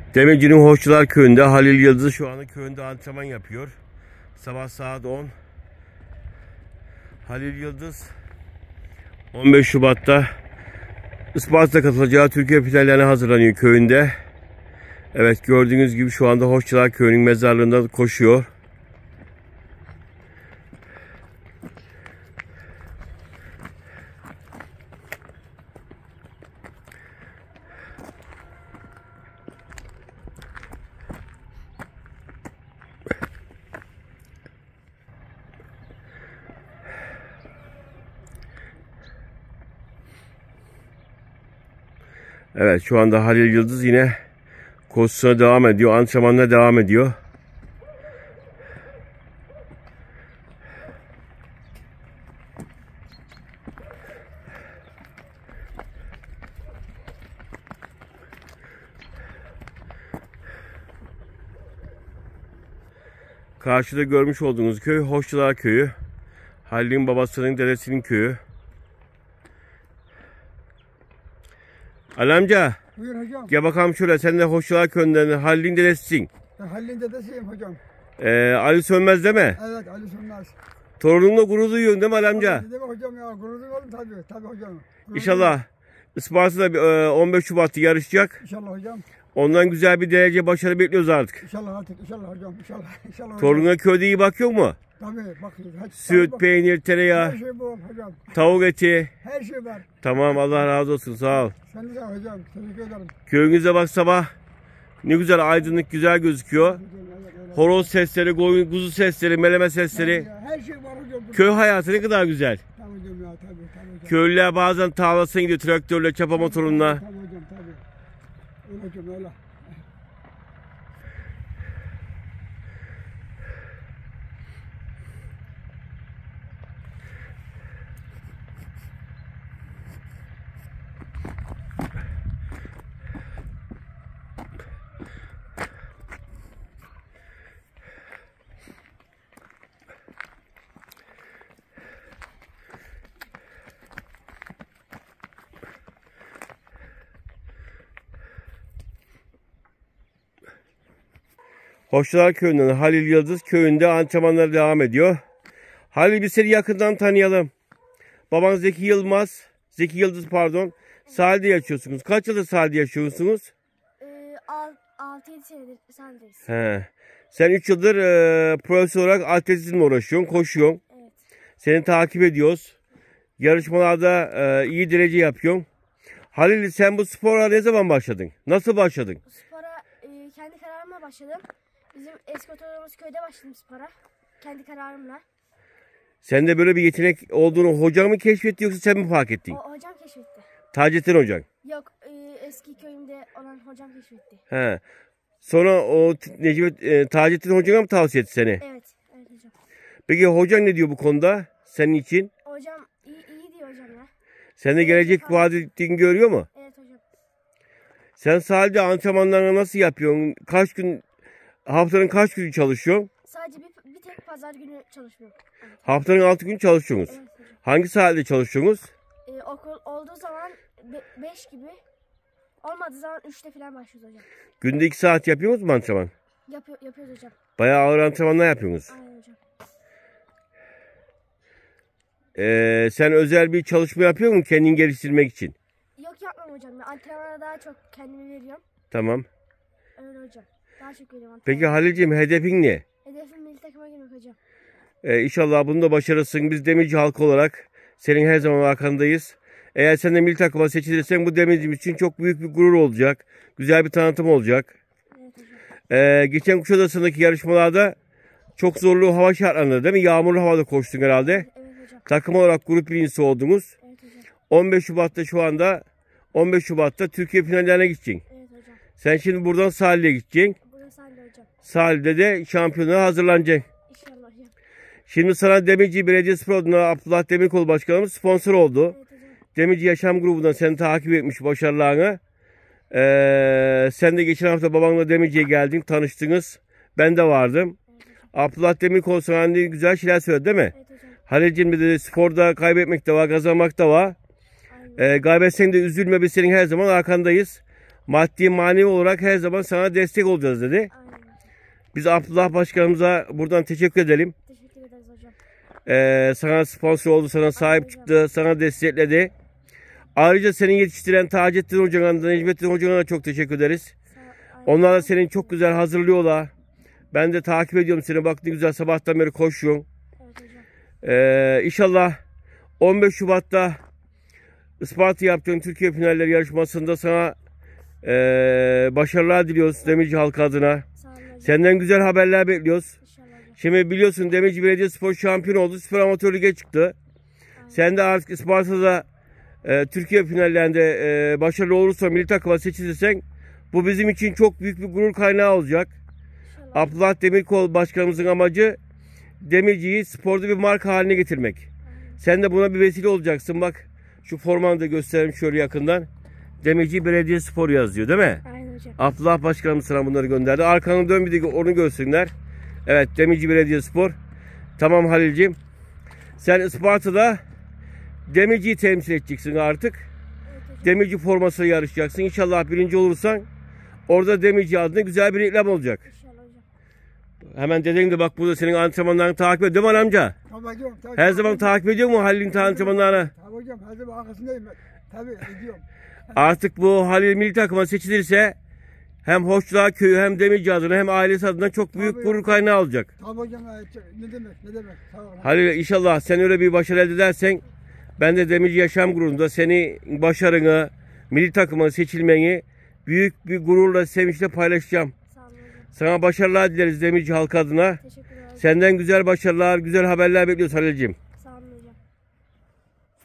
Demirci'nin Hoşçular Köyü'nde Halil Yıldız şu anda köyünde antrenman yapıyor. Sabah saat 10. Halil Yıldız 15 Şubat'ta Isparta'da katılacağı Türkiye finallerine hazırlanıyor köyünde. Evet, gördüğünüz gibi şu anda Hoşçular Köyü'nün mezarlığında koşuyor. Evet, şu anda Halil Yıldız yine koşusuna devam ediyor. Antrenmanına devam ediyor. Karşıda görmüş olduğunuz köy Hoşçular Köyü. Halil'in babasının dedesinin köyü. Ali amca. Buyur hocam. Gel bakalım şöyle, sen de Hoşçular Köyü'nden Halil'in dedesisin. Ben Halil'in dedesiyim hocam. Ali Sönmez değil mi? Evet, Ali Sönmez. Torununla gurur duyuyorsun değil mi Ali amca? Değil mi hocam ya? Gurur duymadım tabii. Tabii hocam. İnşallah Isparta'da 15 Şubat'ta yarışacak. İnşallah hocam. Ondan güzel bir derece başarı bekliyoruz artık. İnşallah artık. İnşallah hocam. İnşallah. İnşallah hocam. Torununa köyde iyi bakıyor mu? Tabii bakıyoruz. Süt, peynir, tereyağı, Her şey bol hocam. tavuk eti. Her şey var. Tamam, Allah razı olsun, sağ ol. Sen de sağ ol hocam. Teşekkür ederim. Köyünüze bak, sabah ne güzel aydınlık, güzel gözüküyor. Horoz sesleri, koyun, kuzu sesleri, meleme sesleri. Her şey var hocam. Köy hayatı ne kadar güzel. Tamam hocam ya. Tabii hocam. Köylüler bazen tarlasına gidiyor traktörle, çapa motorunla. Tabii hocam tabii. Öyle hocam öyle. Hoşçular Köyü'nden Halil Yıldız köyünde antrenmanlara devam ediyor. Halil, biz seni yakından tanıyalım. Baban Zeki Yıldız Sahilde yaşıyorsunuz. Kaç yıldır sahilde yaşıyorsunuz? 6-7 senedir sahildeyiz. He. Sen 3 yıldır profesyonel olarak atletizmle uğraşıyorsun, koşuyorsun. Evet. Seni takip ediyoruz. Yarışmalarda iyi derece yapıyorsun. Halil, sen bu spora ne zaman başladın? Nasıl başladın? Bu spora kendi kararımla başladım. Bizim eski oturduğumuz köyde başladım spora. Kendi kararımla. Sende böyle bir yetenek olduğunu hocan mı keşfetti yoksa sen mi fark ettin? Hocam keşfetti. Taceddin hocan. Yok, eski köyümde olan hocam keşfetti. He. Sonra o Taceddin hocana mı tavsiye etti seni? Evet, evet hocam. Peki hocan ne diyor bu konuda senin için? Hocam iyi diyor hocam ya. Sen de gelecek vaat ettiğini görüyor mu? Evet hocam. Sen sahilde antrenmanlarını nasıl yapıyorsun? Haftanın kaç günü çalışıyorsun? Sadece bir tek pazar günü çalışmıyorum. Evet. Haftanın 6 günü çalışıyorsunuz. Evet hocam. Hangi sahilde çalışıyorsunuz? Okul olduğu zaman 5 gibi, olmadığı zaman 3'te falan başlıyoruz hocam. Günde 2 saat yapıyor musunuz antrenman? Yapıyoruz hocam. Bayağı ağır antrenmanlar yapıyorsunuz. Aynen hocam. Sen özel bir çalışma yapıyor musun kendini geliştirmek için? Yok, yapmam hocam. Ben antrenmana daha çok kendimi veriyorum. Tamam. Öyle hocam. Daha çok veriyorum Peki antrenmana. Halil'ciğim, hedefin ne? Hedefim milli takıma girmek hocam. İnşallah bunu da başarırsın. Biz Demirci halkı olarak senin her zaman arkandayız. Eğer sen de milli takıma seçilirsen bu Demirci'm için çok büyük bir gurur olacak. Güzel bir tanıtım olacak. Evet hocam. Geçen Kuşadası'ndaki yarışmalarda çok zorlu hava şartlarında, değil mi? Yağmurlu havada koştun herhalde. Evet hocam. Takım olarak grup birincisi oldunuz. Evet hocam. 15 Şubat'ta Türkiye finallerine gideceksin. Evet hocam. Sen şimdi buradan sahile gideceksin. Burası halde hocam. Sahilde de şampiyonluğa hazırlanacaksın. İnşallah hocam. Şimdi sana Demirci Belediyespor adına Abdullah Demirkol Başkanımız sponsor oldu. Evet hocam. Demirci Yaşam Grubu'ndan seni takip etmiş başarılarını. Sen de geçen hafta babanla Demirci'ye geldin, tanıştınız. Ben de vardım. Evet hocam. Abdullah Demirkol sana güzel şeyler söyledi, değil mi? Evet hocam. Halil'cim de sporda kaybetmek de var, kazanmak da var. Aynen. Kaybetsen de üzülme, biz senin her zaman arkandayız. maddi manevi olarak her zaman sana destek olacağız dedi. Aynen hocam. Biz Abdullah Başkanımıza buradan teşekkür edelim. Teşekkür ederiz hocam. Sana sponsor oldu, sana sahip çıktı, sana destekledi. Ayrıca seni yetiştiren Taceddin Hoca'na, Necmettin Hoca'na da çok teşekkür ederiz. Aynen. Onlar da seni çok güzel hazırlıyorlar. Ben de takip ediyorum seni. Bak ne güzel sabahtan beri koşuyorsun. Evet hocam. İnşallah 15 Şubat'ta Isparta yapacağın Türkiye finalleri yarışmasında sana başarılar diliyoruz Demirci halkı adına. Sağ olun hocam. Senden güzel haberler bekliyoruz. İnşallah hocam. Şimdi biliyorsun Demirci Belediyespor şampiyon oldu. Süper Amatör Lig'e çıktı. Sen de artık Isparta'da Türkiye finallerinde başarılı olursa milli takıma seçilirsen bu bizim için çok büyük bir gurur kaynağı olacak. İnşallah. Abdullah Demirkol Başkanımızın amacı Demirci'yi sporda bir marka haline getirmek. Sen de buna bir vesile olacaksın. Bak şu formanı da göstereyim şöyle yakından. Demirci Belediyespor yazıyor değil mi? Aynen hocam. Abdullah Başkanımız sana bunları gönderdi. Arkanı dön bir de onu görsünler. Evet Demirci Belediyespor. Tamam Halil'ciğim. Sen Isparta'da Demirci'yi temsil edeceksin artık. Evet hocam. Demirci formasıyla yarışacaksın. İnşallah birinci olursan orada Demirci adına güzel bir reklam olacak. İnşallah hocam. Hemen dediğin de bak burada senin antrenmanlarını takip ediyor değil mi amca? Tabii hocam. Tabii, Her zaman takip ediyor mu Halil'in antrenmanlarını? Tabii hocam. Her zaman arkasındayım ben. Tabii ediyorum. Artık bu Halil milli takıma seçilirse hem Hoçdağ köyü hem Demirci adına hem ailesi adına çok büyük Tabii gurur ya. kaynağı olacak. Tabii hocam. Ne demek ne demek. Sağ olun. Halil inşallah sen öyle bir başarı elde edersen ben de Demirci Yaşam Grubu'nda seni başarını, milli takıma seçilmeni büyük bir gururla, sevinçle paylaşacağım. Sağ olun hocam. Sana başarılar dileriz Demirci halkı adına. Teşekkür ederim. Senden güzel başarılar, güzel haberler bekliyoruz Halil'ciğim.